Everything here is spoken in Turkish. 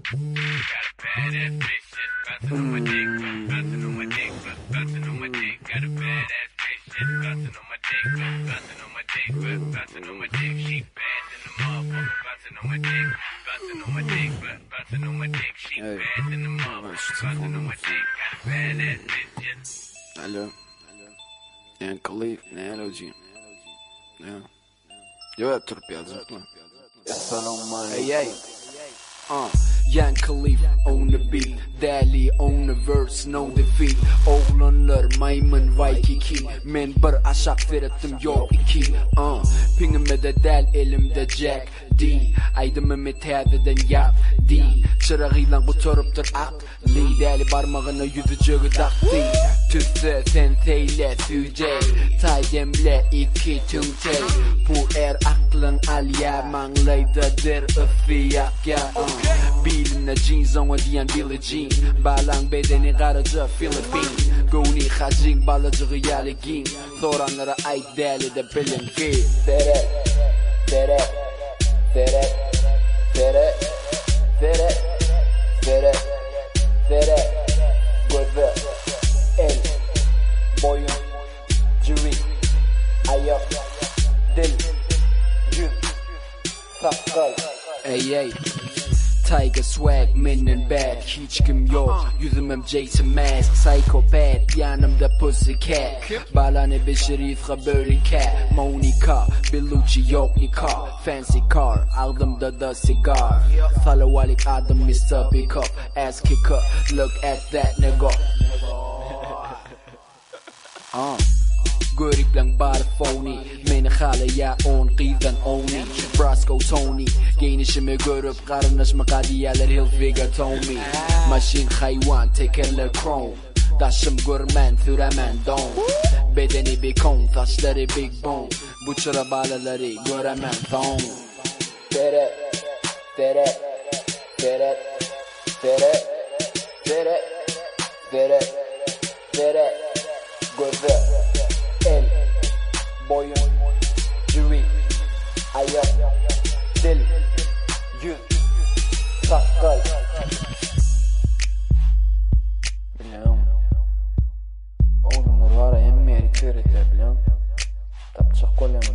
Got a badass bitch just bouncing on my dick, bouncing on my dick, bouncing on my dick. Got a badass bitch just bouncing on my dick, bouncing on my dick, bouncing on my dick. She bad than the motherfucker, bouncing on my dick, bouncing on my dick, bouncing on my dick. She bad than the motherfucker, bouncing on my dick. Got a badass bitch just. Alo. Yani Khalif, ne alacağım? Ne? Yok Türk yazık mı? Hey hey. Young Khalif on the beat, Dali on the verse, no defeat. Oğlanlar maymun Waikiki, men bir aşak ferettim yok iki. Pingime de del elimde Jack D. Aydımı metadeden yap D. Çırağıyla bu törüptür akli. Dali parmağına yüzücüğü taktı. Tüsse sen seyle süce. Taydemle iki tümte. Bu aklın alya manglayda der ıfiyak ya. Bilimle jeans on diyen Billie Jean. Balang bedeni karaca Filipin. Guni hacin balacığı yaligin. Soranlara ait deli de bilin ki. Seret, Seret, Seret, Seret, Seret, Seret, Seret. Gözü, el, boyun, cüvi, ayak, dil, yüz, sakal. Ey ey. Tiger swag, men and bad, hiç kim yok. Yüzümüm Jason Mask, psychopath, yanımda pussycat. Balane bir şerifle böyle cat. Monica, Bellucci yok nikah. Fancy car, aldımda da sigar. Salawalik adım Mr. Pick Up, ass kicker. Look at that nigga. Görip lang bar phony. Meni halaya on qizdan oni. Brasco Tony. Giyinişimi görüp karınlaşma kadiyeler Hilfiger Tommy. Maşin hayvan tekerler chrome. Taşım görmen süremen don. Bedeni bir kon, saçları big bone. Bu çıra balaları göremem son. Seret, Seret, Seret, Seret, Seret, Seret, Seret. Gözü, el, boyun, cüvi, ayak, dil, yüz, sakal. Biliyorum. Oğlumlar var ya emmi erikler eder biliyorum. Tapçak kolem.